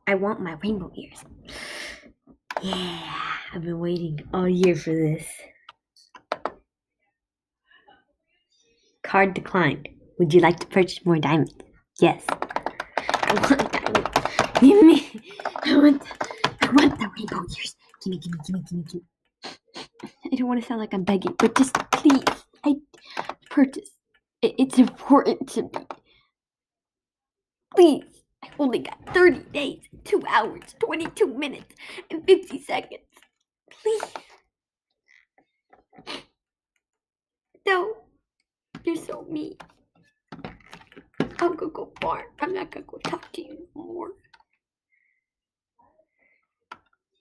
I want my rainbow ears. Yeah, I've been waiting all year for this. Card declined. Would you like to purchase more diamonds? Yes. I want diamonds. Give me. I want the rainbow ears. Gimme. I don't want to sound like I'm begging, but just please. I purchase. It's important to me. Please. I only got 30 days, 2 hours, 22 minutes, and 50 seconds. Please. No. You're so mean. I'm gonna go far. I'm not gonna go talk to you anymore.